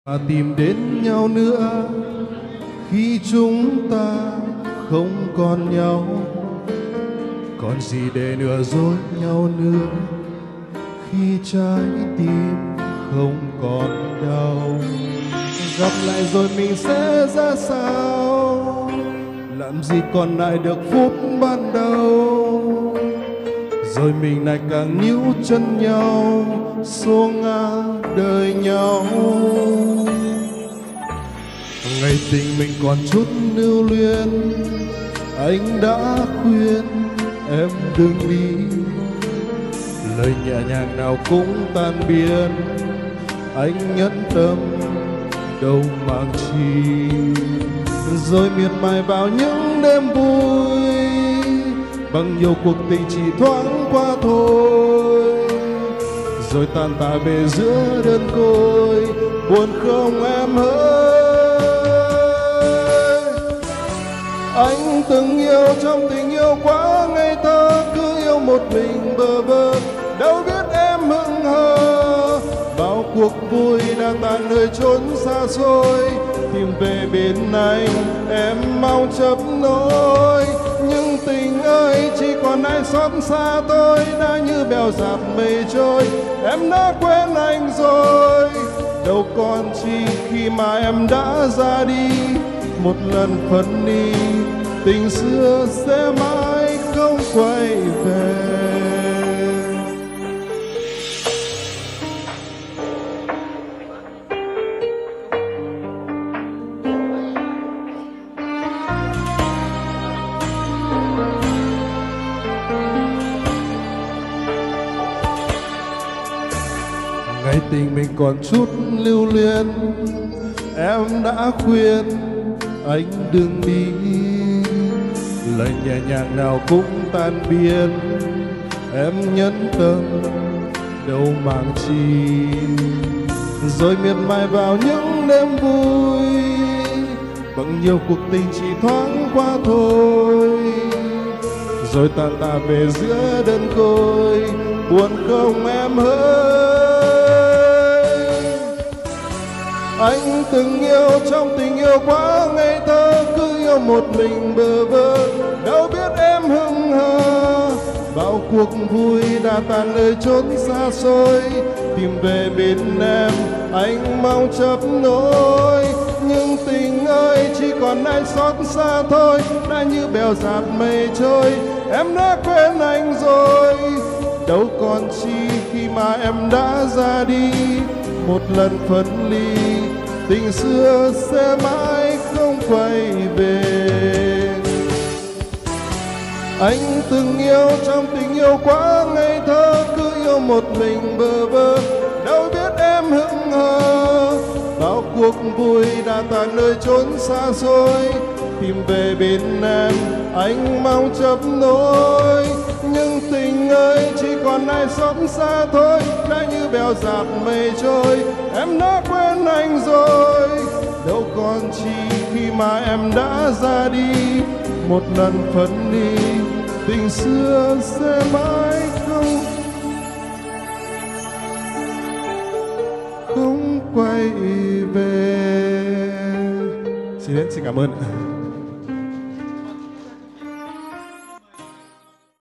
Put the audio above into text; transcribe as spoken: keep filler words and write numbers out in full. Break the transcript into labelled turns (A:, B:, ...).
A: Và tìm đến nhau nữa khi chúng ta không còn nhau. Còn gì để lừa dối nhau nữa khi trái tim không còn đau. Gặp lại rồi mình sẽ ra sao, làm gì còn lại được phút ban đầu. Rồi mình lại càng níu chân nhau, xô ngã đời nhau. Ngày tình mình còn chút lưu luyến, anh đã khuyên em đừng đi. Lời nhẹ nhàng nào cũng tan biến, anh nhẫn tâm đâu mang chi. Rồi miệt mài vào những đêm vui, bằng nhiều cuộc tình chỉ thoáng qua thôi. Rồi tan tả về giữa đơn côi, buồn không em ơi. Anh từng yêu trong tình yêu quá ngây thơ, cứ yêu một mình bơ vơ, đâu biết em hững hờ. Bao cuộc vui đã tan nơi chốn xa xôi, tìm về bên anh em mau chấp nối. Nhưng tình ơi chỉ còn ai xót xa tôi, đã như bèo dạt mây trôi, em đã quên anh rồi. Đâu còn chi khi mà em đã ra đi, một lần phân ly tình xưa sẽ mãi không quay về. Ngày tình mình còn chút lưu luyến, em đã khuyên anh đừng đi. Lời nhẹ nhàng nào cũng tan biến, em nhẫn tâm đâu mang chi. Rồi miệt mài vào những đêm vui, bằng nhiều cuộc tình chỉ thoáng qua thôi. Rồi tàn tạ về giữa đơn côi, buồn không em ơi. Anh từng yêu trong tình yêu quá ngây thơ, cứ yêu một mình bơ vơ, đâu biết em hững hờ. Bao cuộc vui đã tan nơi chốn xa xôi, tìm về bên em anh mong chấp nối. Nhưng tình ơi chỉ còn ai xót xa thôi, đã như bèo dạt mây trôi, em đã quên anh rồi. Đâu còn chi khi mà em đã ra đi, một lần phân ly tình xưa sẽ mãi không quay về. Anh từng yêu trong tình yêu quá ngây thơ, cứ yêu một mình bơ vơ, đâu biết em hững hờ. Bao cuộc vui đã tan nơi chốn xa xôi, tìm về bên em anh mong chấp nối. Nhưng tình ơi chỉ còn ai xót xa thôi, đã như bèo dạt mây trôi, em đã quên anh rồi. Đâu còn chi khi mà em đã ra đi, một lần phân ly tình xưa sẽ mãi không không quay về. Xin hết, xin cảm ơn.